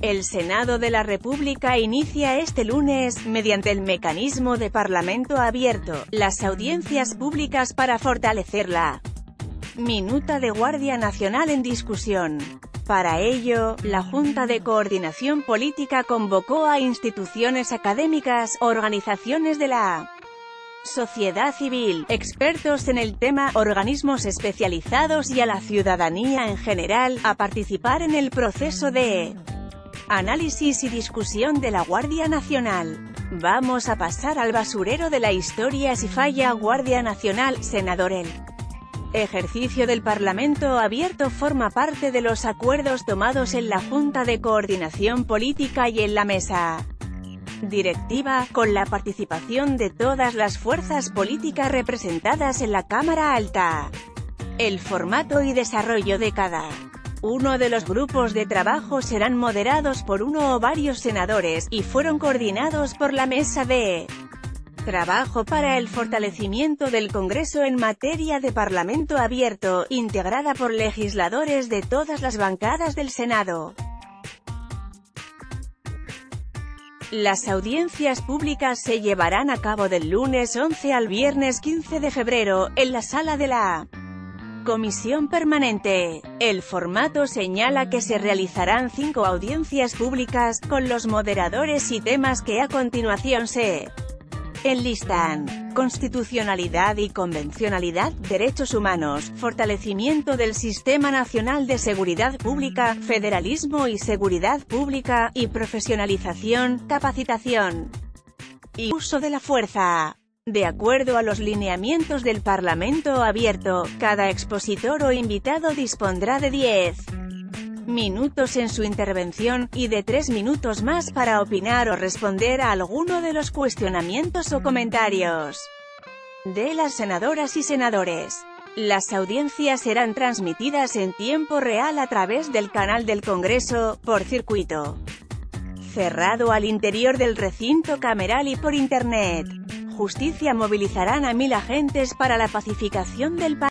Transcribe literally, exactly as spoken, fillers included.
El Senado de la República inicia este lunes, mediante el mecanismo de Parlamento abierto, las audiencias públicas para fortalecer la minuta de Guardia Nacional en discusión. Para ello, la Junta de Coordinación Política convocó a instituciones académicas, organizaciones de la sociedad civil, expertos en el tema, organismos especializados y a la ciudadanía en general, a participar en el proceso de análisis y discusión de la Guardia Nacional. Vamos a pasar al basurero de la historia si falla Guardia Nacional, senador. El ejercicio del Parlamento abierto forma parte de los acuerdos tomados en la Junta de Coordinación Política y en la mesa directiva, con la participación de todas las fuerzas políticas representadas en la Cámara Alta. El formato y desarrollo de cada uno de los grupos de trabajo serán moderados por uno o varios senadores, y fueron coordinados por la Mesa de Trabajo para el Fortalecimiento del Congreso en materia de Parlamento abierto, integrada por legisladores de todas las bancadas del Senado. Las audiencias públicas se llevarán a cabo del lunes once al viernes quince de febrero, en la sala de la Comisión Permanente. El formato señala que se realizarán cinco audiencias públicas, con los moderadores y temas que a continuación se enlistan: constitucionalidad y convencionalidad, derechos humanos, fortalecimiento del Sistema Nacional de Seguridad Pública, federalismo y seguridad pública, y profesionalización, capacitación y uso de la fuerza. De acuerdo a los lineamientos del Parlamento abierto, cada expositor o invitado dispondrá de diez minutos en su intervención, y de tres minutos más para opinar o responder a alguno de los cuestionamientos o comentarios de las senadoras y senadores. Las audiencias serán transmitidas en tiempo real a través del canal del Congreso, por circuito cerrado al interior del recinto cameral y por Internet. Justicia movilizarán a mil agentes para la pacificación del país.